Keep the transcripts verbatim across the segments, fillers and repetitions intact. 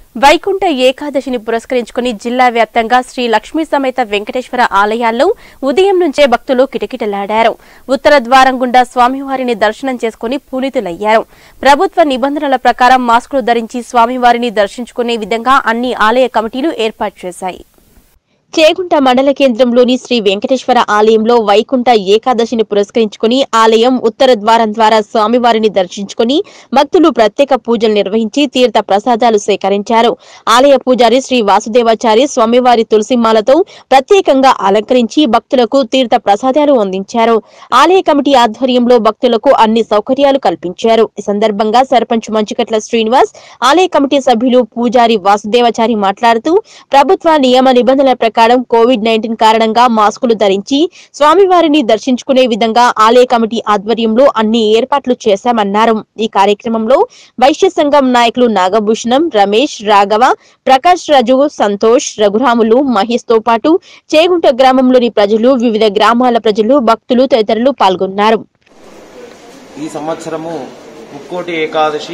వైకుంఠ ఏకాదశిని పురస్కరించుకుని జిల్లా వ్యాప్తంగా శ్రీ లక్ష్మీ సమేత వెంకటేశ్వర ఆలయాల్లో ఉదయం నుంచే భక్తులు కిటకిటలాడారు. ఉత్తర ద్వారం గుండా స్వామివారిని దర్శనం చేసుకుని పునీతులయ్యారు. ప్రభుత్వ నిబంధనల ప్రకారం మాస్కులు ధరించి స్వామివారిని దర్శించుకునే విధంగా అన్ని ఆలయ కమిటీలు ఏర్పాటు చేశాయి. చేగుంట మండల కేంద్రంలోని శ్రీ వెంకటేశ్వర ఆలయంలో వైకుంఠ ఏకాదశిని పురస్కరించుకుని ఆలయం ఉత్తర ద్వారం ద్వారా స్వామివారిని దర్శించుకుని భక్తులు ప్రత్యేక పూజలు నిర్వహించి తీర్థ ప్రసాదాలు సేకరించారు. ఆలయ పూజారి శ్రీ వాసుదేవాచారి స్వామివారి తులసిమాలతో ప్రత్యేకంగా అలంకరించి భక్తులకు తీర్థ ప్రసాదాలు అందించారు. ఆలయ కమిటీ ఆధ్వర్యంలో భక్తులకు అన్ని సౌకర్యాలు కల్పించారు. ఈ సందర్భంగా సర్పంచ్ మంచికట్ల శ్రీనివాస్, ఆలయ కమిటీ సభ్యులు పూజారి వాసుదేవాచారి మాట్లాడుతూ ప్రభుత్వ నియమ నిబంధనల ప్రకారం కోవిడ్ నైన్టీన్ కారణంగా మాస్కులు ధరించి స్వామివారిని దర్శించుకునే విధంగా ఆలయ కమిటీ ఆధ్వర్యంలో అన్ని ఏర్పాట్లు చేశామన్నారు. ఈ కార్యక్రమంలో వైశ్య సంఘం నాయకులు నాగభూషణం, రమేష్, రాఘవ, ప్రకాష్ రాజు, సంతోష్, రఘురాములు, మహేష్ తో పాటు చేగుంట గ్రామంలోని ప్రజలు, వివిధ గ్రామాల ప్రజలు, భక్తులు తదితరులు పాల్గొన్నారు. ఈ సంవత్సరము ముక్కోటి ఏకాదశి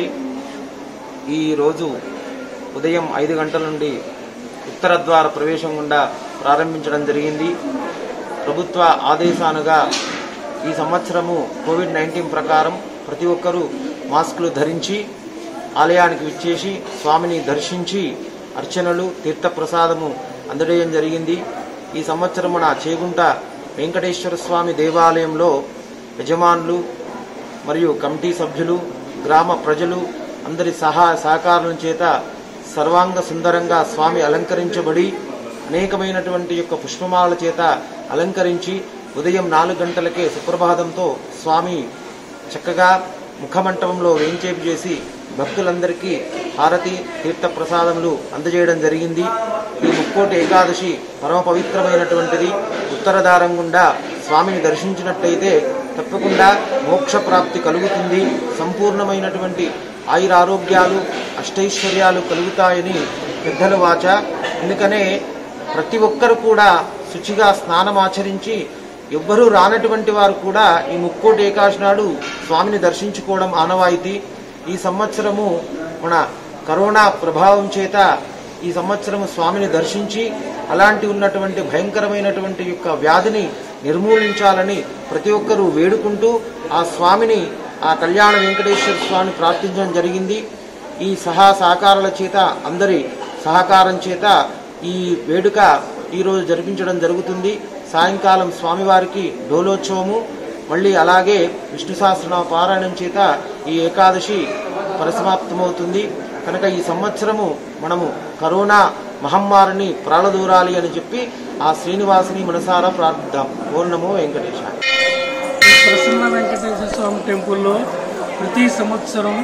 ఈ రోజు ఉదయం ఐదు గంటల నుండి ఉత్తర ద్వార ప్రవేశం గుండా ప్రారంభించడం జరిగింది. ప్రభుత్వ ఆదేశానుగా ఈ సంవత్సరము కోవిడ్ నైన్టీన్ ప్రకారం ప్రతి ఒక్కరూ మాస్కులు ధరించి ఆలయానికి విచ్చేసి స్వామిని దర్శించి అర్చనలు, తీర్థప్రసాదము అందజేయడం జరిగింది. ఈ సంవత్సరమున చేగుంట వెంకటేశ్వర స్వామి దేవాలయంలో యజమానులు మరియు కమిటీ సభ్యులు, గ్రామ ప్రజలు అందరి సహా సహకారం చేత సర్వాంగ సుందరంగా స్వామి అలంకరించబడి అనేకమైనటువంటి యొక్క పుష్పమాల చేత అలంకరించి ఉదయం నాలుగు గంటలకే సుప్రభాతంతో స్వామి చక్కగా ముఖమంటపంలో వేంచేపు చేసి భక్తులందరికీ హారతి, తీర్థ ప్రసాదములు అందజేయడం జరిగింది. ఈ ముక్కోటి ఏకాదశి పరమ పవిత్రమైనటువంటిది. ఉత్తరదారం గుండా స్వామిని దర్శించినట్లయితే తప్పకుండా మోక్ష ప్రాప్తి కలుగుతుంది. సంపూర్ణమైనటువంటి ఆయురారోగ్యాలు, అష్టైశ్వర్యాలు కలుగుతాయని పెద్దల వాచ. అందుకనే ప్రతి ఒక్కరు కూడా శుచిగా స్నానమాచరించి ఎవ్వరూ రానటువంటి వారు కూడా ఈ ముక్కోటి ఏకాదశి నాడు స్వామిని దర్శించుకోవడం ఆనవాయితీ. ఈ సంవత్సరము మన కరోనా ప్రభావం చేత ఈ సంవత్సరము స్వామిని దర్శించి అలాంటి ఉన్నటువంటి భయంకరమైనటువంటి యొక్క వ్యాధిని నిర్మూలించాలని ప్రతి ఒక్కరూ వేడుకుంటూ ఆ స్వామిని, ఆ కళ్యాణ వెంకటేశ్వర స్వామిని ప్రార్థించడం జరిగింది. ఈ సహా సహకారాల చేత, అందరి సహకారం చేత ఈ వేడుక ఈరోజు జరిపించడం జరుగుతుంది. సాయంకాలం స్వామివారికి డోలోత్సవము, మళ్ళీ అలాగే విష్ణు సహస్రనామ పారాయణం చేత ఈ ఏకాదశి పరిసమాప్తమవుతుంది. కనుక ఈ సంవత్సరము మనము కరోనా మహమ్మారిని ప్రాళదూరాలి అని చెప్పి ఆ శ్రీనివాసుని మనసారా ప్రార్థిద్దాం. ఓం నమో వెంకటేశాయ. ప్రసన్న వెంకటేశ్వర స్వామి టెంపుల్లో ప్రతి సంవత్సరం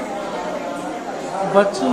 బచ్చు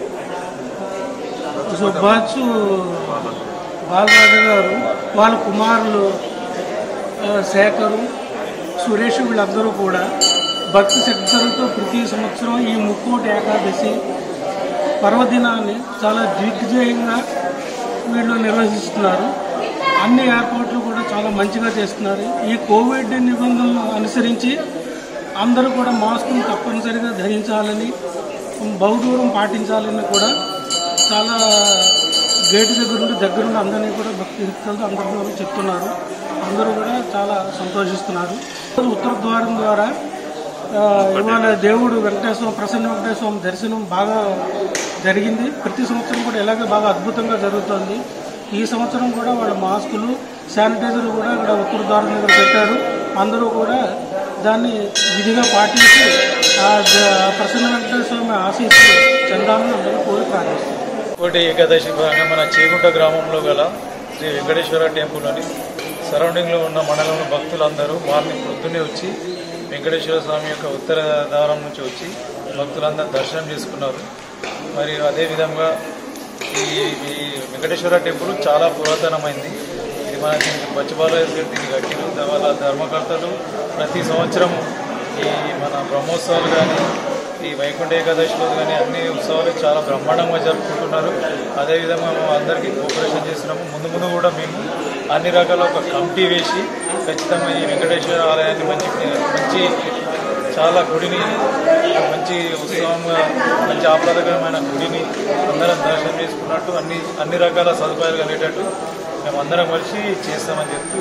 బచ్చు బాలరాజు గారు, వాళ్ళ కుమారులు శేఖరు, సురేష్ వీళ్ళందరూ కూడా భక్తి శ్రద్ధలతో ప్రతి సంవత్సరం ఈ ముక్కోటి ఏకాదశి పర్వదినాన్ని చాలా దిగ్విజయంగా వీళ్ళు నిర్వహిస్తున్నారు. అన్ని ఏర్పాట్లు కూడా చాలా మంచిగా చేస్తున్నారు. ఈ కోవిడ్ నిబంధనలను అనుసరించి అందరూ కూడా మాస్కును తప్పనిసరిగా ధరించాలని, బహుదూరం పాటించాలని కూడా చాలా గేటు దగ్గర నుండి దగ్గరుండి అందరినీ కూడా భక్తులతో అందరూ చెప్తున్నారు. అందరూ కూడా చాలా సంతోషిస్తున్నారు. ఉత్తర ద్వారం ద్వారా ఇవాళ దేవుడు వెంకటేశ్వర ప్రసన్న వెంకటేశ్వర స్వామి దర్శనం బాగా జరిగింది. ప్రతి సంవత్సరం కూడా ఇలాగే బాగా అద్భుతంగా జరుగుతుంది. ఈ సంవత్సరం కూడా వాళ్ళ మాస్కులు, శానిటైజర్లు కూడా ఇక్కడ ఉత్తర ద్వారం దగ్గర పెట్టారు. అందరూ కూడా దాన్ని విధిగా పాటించి ఆ ప్రసన్న వెంకటేశ్వర స్వామి ఆశీస్సులు చెందాలని అందరూ కోరి ప్రార్థిస్తారు. కోటి ఏకాదశి భాగంగా మన చేగుంట గ్రామంలో గల శ్రీ వెంకటేశ్వర టెంపుల్లోని సరౌండింగ్లో ఉన్న మండలంలో భక్తులందరూ మార్నింగ్ పొద్దున్నే వచ్చి వెంకటేశ్వర స్వామి యొక్క ఉత్తర ద్వారం నుంచి వచ్చి భక్తులందరూ దర్శనం చేసుకున్నారు. మరియు అదేవిధంగా ఈ ఈ వెంకటేశ్వర టెంపుల్ చాలా పురాతనమైంది. ఇది మన దీనికి బచ్చబాలయ్య దీనికి కట్టిన వాళ్ళ ధర్మకర్తలు ప్రతి సంవత్సరం ఈ మన బ్రహ్మోత్సవాలు కానీ, ఈ వైకుంఠ ఏకాదశిలో కానీ అన్ని ఉత్సవాలు చాలా బ్రహ్మాండంగా జరుపుకుంటున్నారు. అదేవిధంగా మేము అందరికీ కోఆపరేషన్ చేస్తున్నాము. ముందు ముందు కూడా మేము అన్ని రకాల ఒక కమిటీ వేసి ఖచ్చితంగా ఈ వెంకటేశ్వర ఆలయాన్ని మంచి మంచి చాలా గుడిని మంచి ఉత్సవంగా మంచి ఆహ్లాదకరమైన గుడిని అందరం దర్శనం చేసుకున్నట్టు అన్ని అన్ని రకాల సదుపాయాలు కలిగేటట్టు మేము అందరం కలిసి చేస్తామని చెప్పి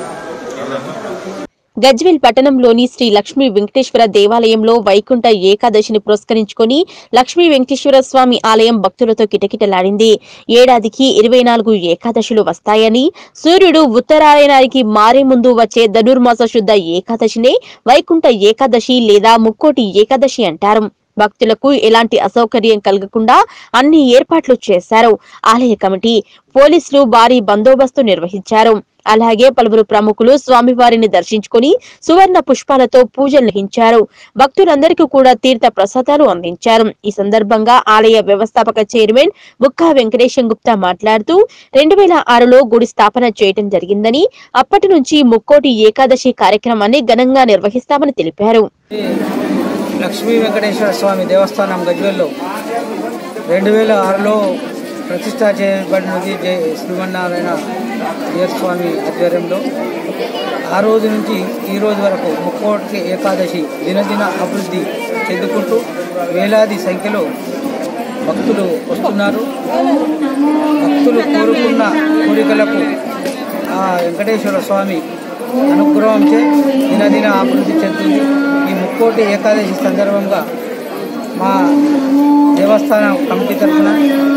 గజ్వేల్ పట్టణంలోని శ్రీ లక్ష్మీ వెంకటేశ్వర దేవాలయంలో వైకుంఠ ఏకాదశిని పురస్కరించుకుని లక్ష్మీ వెంకటేశ్వర స్వామి ఆలయం భక్తులతో కిటకిటలాడింది. ఏడాదికి ఇరవై నాలుగు ఏకాదశులు వస్తాయని, సూర్యుడు ఉత్తరాయణానికి మారే ముందు వచ్చే ధనుర్మాస శుద్ధ ఏకాదశినే వైకుంఠ ఏకాదశి లేదా ముక్కోటి ఏకాదశి అంటారు. భక్తులకు ఎలాంటి అసౌకర్యం కలగకుండా అన్ని ఏర్పాట్లు చేశారు. ఆలయ కమిటీ, పోలీసులు భారీ బందోబస్తు నిర్వహించారు. అలాగే పలువురు ప్రముఖులు స్వామివారిని దర్శించుకుని సువర్ణ పుష్పాలతో పూజలు నిర్వహించారు. భక్తులందరికీ కూడా తీర్థ ప్రసాదాలు అందించారు. ఈ సందర్భంగా ఆలయ వ్యవస్థాపక చైర్మన్ బుక్కా వెంకటేశం గుప్తా మాట్లాడుతూ రెండు వేల ఆరులో గుడి స్థాపన చేయడం జరిగిందని, అప్పటి నుంచి ముక్కోటి ఏకాదశి కార్యక్రమాన్ని ఘనంగా నిర్వహిస్తామని తెలిపారు. లక్ష్మీ వెంకటేశ్వర స్వామి దేవస్థానం గజ్వేల్లో రెండు వేల ఆరులో ప్రతిష్ట చేయబడినది జై శ్రీమన్నారాయణ స్వామి ఆధ్వర్యంలో. ఆ రోజు నుంచి ఈ రోజు వరకు ముక్కోటి ఏకాదశి దినదిన అభివృద్ధి చెందుకుంటూ వేలాది సంఖ్యలో భక్తులు వస్తున్నారు. భక్తులు కోరుకున్న కోరికలకు ఆ వెంకటేశ్వర స్వామి అనుగ్రహంచే దినదిన అభివృద్ధి చెందుతుంది. ఈ ముక్కోటి ఏకాదశి సందర్భంగా మా దేవస్థానం కమిటీ తరఫున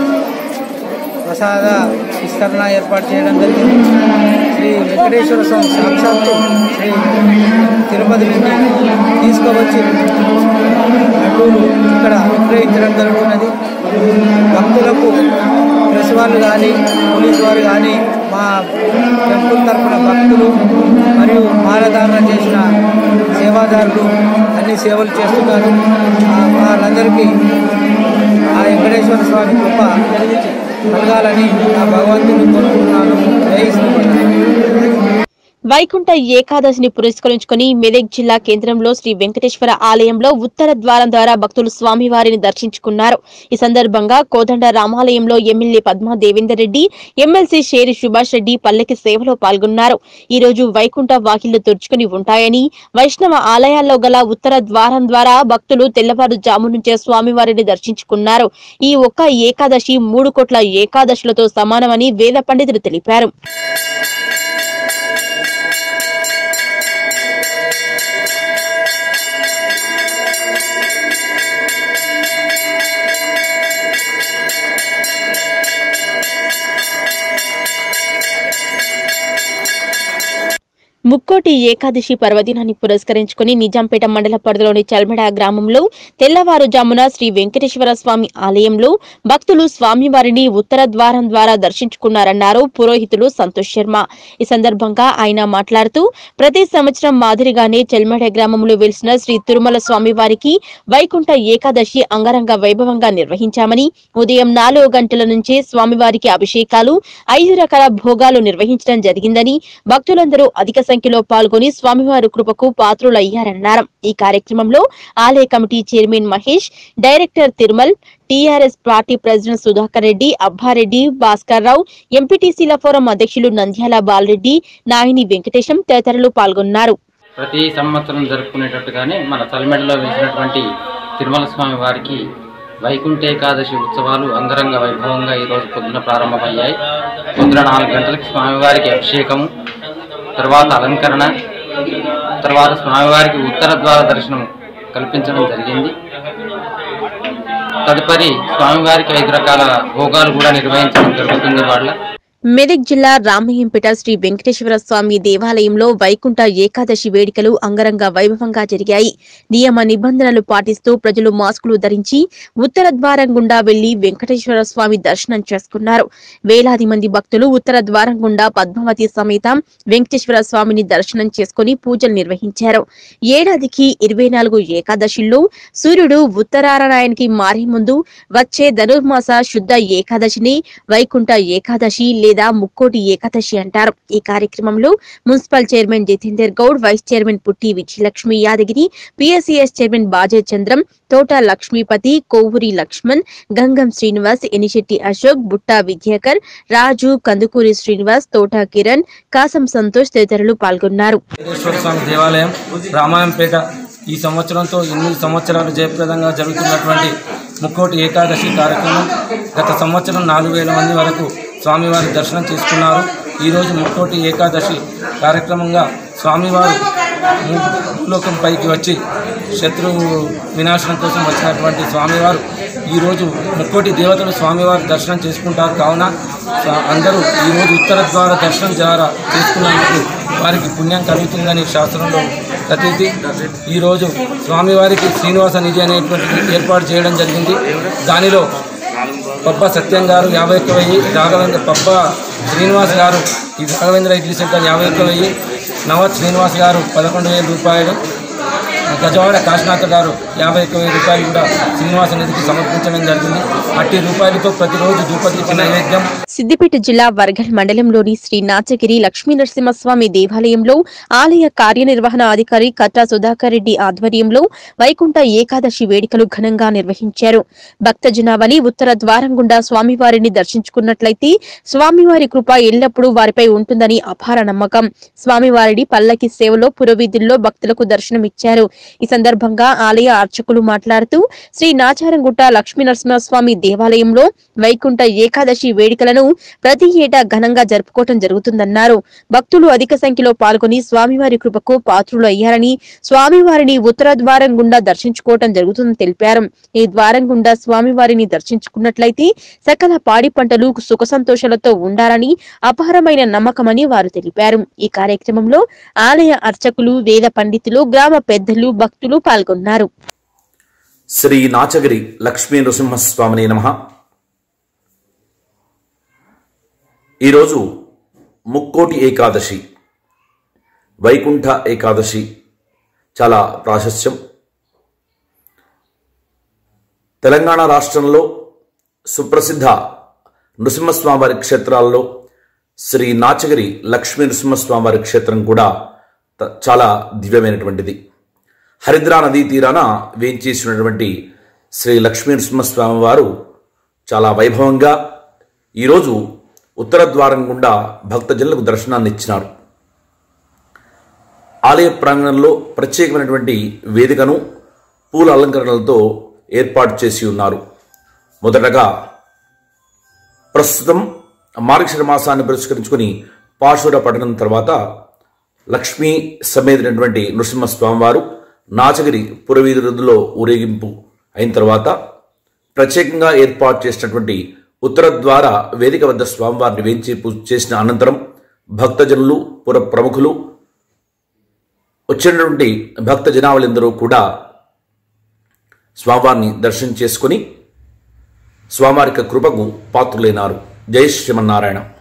ప్రసాద విస్తరణ ఏర్పాటు చేయడం జరిగింది. శ్రీ వెంకటేశ్వర స్వామి సాక్షాత్తు శ్రీ తిరుపతి నుండి తీసుకువచ్చి లడ్డూలు ఇక్కడ విక్రయించడం జరుగుతున్నది. భక్తులకు ప్రెస్ వాళ్ళు కానీ పోలీసు వారు కానీ మా టెంపుల్ తరఫున భక్తులు మరియు మాలధారణ చేసిన సేవాదారులు అన్ని సేవలు చేస్తున్నారు. వాళ్ళందరికీ ఆ వెంకటేశ్వర స్వామి కృప కలగాలని ఆ భగవంతుని కోరుకుంటున్నాను. జై శ్రీమన్నారాయణ. వైకుంఠ ఏకాదశిని పురస్కరించుకుని మెదక్ జిల్లా కేంద్రంలో శ్రీ వెంకటేశ్వర ఆలయంలో ఉత్తర ద్వారం ద్వారా భక్తులు స్వామివారిని దర్శించుకున్నారు. ఈ సందర్భంగా కోదండ రామాలయంలో ఎమ్మెల్యే పద్మా దేవేందర్ రెడ్డి, ఎమ్మెల్సీ షేరి సుభాష్ రెడ్డి పల్లకి సేవలో పాల్గొన్నారు. ఈ రోజు వైకుంఠ వాకిళ్లు తెరుచుకుని ఉంటాయని, వైష్ణవ ఆలయాల్లో గల ఉత్తర ద్వారం ద్వారా భక్తులు తెల్లవారుజాము నుంచే స్వామివారిని దర్శించుకున్నారు. ఈ ఒక్క ఏకాదశి మూడు కోట్ల ఏకాదశులతో సమానమని వేద పండితులు తెలిపారు. ముక్కోటి ఏకాదశి పర్వదినాన్ని పురస్కరించుకుని నిజాంపేట మండల పరిధిలోని చల్మెడ గ్రామంలో తెల్లవారుజామున శ్రీ వెంకటేశ్వర స్వామి ఆలయంలో భక్తులు స్వామివారిని ఉత్తర ద్వారం ద్వారా దర్శించుకున్నారన్నారు పురోహితులు సంతోష్ శర్మ. ఈ సందర్భంగా ఆయన మాట్లాడుతూ ప్రతి సంవత్సరం మాదిరిగానే చల్మెడ గ్రామంలో వెలిసిన శ్రీ తిరుమల స్వామివారికి వైకుంఠ ఏకాదశి అంగరంగ వైభవంగా నిర్వహించామని, ఉదయం నాలుగు గంటల నుంచే స్వామివారికి అభిషేకాలు, ఐదు రకాల భోగాలు నిర్వహించడం జరిగిందని, భక్తులందరూ అధిక సంఖ్యలో పాల్గొని స్వామివారి కృపకు పాత్రులయ్యారన్నారు. ఈ కార్యక్రమంలో ఆలయ committee chairman Mahesh, director Tirumal, TRS party president Sudhakar Reddy, Abbareddy, Bhaskar Rao, ఎంపీటీసీల ఫోరం అధ్యక్షులు నంద్యాల బాలరెడ్డి, నాయిని వెంకటేశం తదితరులు పాల్గొన్నారు. ప్రతి సంవత్సరం జరుపుకునేటట్టుగానే మన చల్మెడలో వేసినటువంటి తిరుమల స్వామి వారికి వైకుంఠ ఏకాదశి ఉత్సవాలు అంగరంగ వైభవంగా ఈరోజు పొద్దున ప్రారంభమయ్యాయి. పొద్దున నాలుగు గంటలకు స్వామివారికి అభిషేకము, తర్వాత అలంకరణ, తర్వాత స్వామివారికి ఉత్తర ద్వార దర్శనం కల్పించడం జరిగింది. తదుపరి స్వామివారికి ఐదు రకాల భోగాలు కూడా నిర్వహించడం జరుగుతుంది. వాళ్ళ మెదక్ జిల్లా రామయ్యంపేట శ్రీ వెంకటేశ్వర స్వామి దేవాలయంలో వైకుంఠ ఏకాదశి వేడుకలు అంగరంగ వైభవంగా జరిగాయి. నియమ నిబంధనలు పాటిస్తూ ప్రజలు మాస్కులు ధరించి ఉత్తర ద్వారం గుండా వెళ్లి వెంకటేశ్వర స్వామి దర్శనం చేసుకున్నారు. వేలాది మంది భక్తులు ఉత్తర ద్వారం గుండా పద్మావతి సమేత వెంకటేశ్వర స్వామిని దర్శనం చేసుకుని పూజలు నిర్వహించారు. ఏడాదికి ఇరవై నాలుగు ఏకాదశిల్లో సూర్యుడు ఉత్తరాయణానికి మారే ముందు వచ్చే ధనుర్మాస శుద్ధ ఏకాదశిని వైకుంఠ ఏకాదశి లేదా ముక్కోటి ఏకాదశి అంటారు. ఈ కార్యక్రమంలో municipal chairman Jitender Goud, vice chairman Putti Vijayalakshmi Yadagiri, PSCS chairman Baje Chandram, Thota Lakshmipathi, Kovuri Laxman, Gangam Srinivas, Enisetti Ashok, Butta విద్యాకర్, రాజు, కందుకూరి శ్రీనివాస్, తోట కిరణ్, కాసం సంతోష్ తదితరులు పాల్గొన్నారు. దేవాలయం రామాయంపేట ఈ సంవత్సరంతో ఎనిమిది సంవత్సరాలు జయప్రదంగా జరుగుతున్నటువంటి ముక్కోటి ఏకాదశి కార్యక్రమం గత సంవత్సరం నాలుగు వేల మంది వరకు స్వామివారి దర్శనం చేసుకున్నారు. ఈరోజు ముక్కోటి ఏకాదశి కార్యక్రమంగా స్వామివారు భూలోకం పైకి వచ్చి శత్రువు వినాశనం కోసం వచ్చినటువంటి స్వామివారు ఈరోజు ముక్కోటి దేవతలు స్వామివారి దర్శనం చేసుకుంటారు. కావున అందరూ ఈరోజు ఉత్తర ద్వార దర్శనం ద్వారా చేసుకున్నందుకు వారికి పుణ్యం కలుగుతుందని శాస్త్రంలో ప్రతీతి. ఈరోజు స్వామివారికి శ్రీనివాస నిధి అనేటువంటి ఏర్పాటు చేయడం జరిగింది. దానిలో పబ్బ సత్యం గారు యాభై ఒక్క వెయ్యి, రాఘవేంద్ర పబ్బ శ్రీనివాస్ గారు ఈ రాఘవేంద్ర ఇడ్లీ సెంటర్ యాభై ఒక్క వెయ్యి, నవత్ శ్రీనివాస్ గారు పదకొండు వేల రూపాయలు, గజవాడ కాశీనాథ్ గారు యాభై ఒక్క వెయ్యి రూపాయలు కూడా శ్రీనివాస నిధికి సమర్పించడం జరిగింది. అట్టి రూపాయలతో ప్రతిరోజు ధూపదీప నైవేద్యం. సిద్దిపేట జిల్లా వర్గల్ మండలంలోని శ్రీ నాచగిరి లక్ష్మీ నరసింహస్వామి దేవాలయంలో ఆలయ కార్యనిర్వహణ అధికారి కట్రా సుధాకర్ రెడ్డి ఆధ్వర్యంలో వైకుంఠ ఏకాదశి వేడుకలు ఘనంగా నిర్వహించారు. భక్త జనావళి ఉత్తర ద్వారం గుండా స్వామివారిని దర్శించుకున్నట్లయితే స్వామివారి కృప ఎల్లప్పుడూ వారిపై ఉంటుందని అపార నమ్మకం. స్వామివారిని పల్లకి సేవలో పురవీధుల్లో భక్తులకు దర్శనమిచ్చారు. ఈ సందర్భంగా ఆలయ అర్చకులు మాట్లాడుతూ శ్రీ నాచారంగుట్ట లక్ష్మీ నరసింహస్వామి దేవాలయంలో వైకుంఠ ఏకాదశి వేడుకలను ప్రతి ఏటా ఘనంగా జరుపుకోవటం జరుగుతుందన్నారు. భక్తులు అధిక సంఖ్యలో పాల్గొని స్వామివారి కృపకు పాత్రులు అయ్యారని, స్వామివారిని ఉత్తర ద్వారం గుండా దర్శించుకోవటం జరుగుతుందని తెలిపారు. ఈ ద్వారం గుండా స్వామివారిని దర్శించుకున్నట్లయితే సకల పాడి పంటలు సుఖ సంతోషాలతో ఉండాలని అపారమైన నమ్మకమని వారు తెలిపారు. ఈ కార్యక్రమంలో ఆలయ అర్చకులు, వేద పండితులు, గ్రామ పెద్దలు, భక్తులు పాల్గొన్నారు. శ్రీ నాచగిరి లక్ష్మీ నరసింహస్వామిని నమః. ఈరోజు ముక్కోటి ఏకాదశి, వైకుంఠ ఏకాదశి చాలా ప్రాశస్త్యం. తెలంగాణ రాష్ట్రంలో సుప్రసిద్ధ నృసింహస్వామివారి క్షేత్రాల్లో శ్రీ నాచగిరి లక్ష్మీ నృసింహస్వామివారి క్షేత్రం కూడా చాలా దివ్యమైనటువంటిది. హరిద్రా నదీ తీరాన వేంచేసినటువంటి శ్రీ లక్ష్మీ నరసింహస్వామి వారు చాలా వైభవంగా ఈరోజు ఉత్తర ద్వారం గుండా భక్తజనులకు దర్శనాన్ని ఇచ్చినారు. ఆలయ ప్రాంగణంలో ప్రత్యేకమైనటువంటి వేదికను పూల అలంకరణలతో ఏర్పాటు చేసి ఉన్నారు. మొదటగా ప్రస్తుతం మార్గశిర మాసాన్ని పురస్కరించుకుని పాశుర పఠనం తర్వాత లక్ష్మీ సమేతమైనటువంటి నృసింహస్వామివారు నాచగిరి పురవీధులలో ఊరేగింపు అయిన తర్వాత ప్రత్యేకంగా ఏర్పాటు చేసినటువంటి ఉత్తర ద్వార వేదిక వద్ద స్వామివారిని వేంచి పూజ చేసిన అనంతరం భక్తజనులు, పుర ప్రముఖులు, వచ్చినటువంటి భక్త జనావళిందరూ కూడా స్వామివారిని దర్శనం చేసుకుని స్వామివారి కృపకు పాత్రులైనారు. జై శ్రీమన్నారాయణ.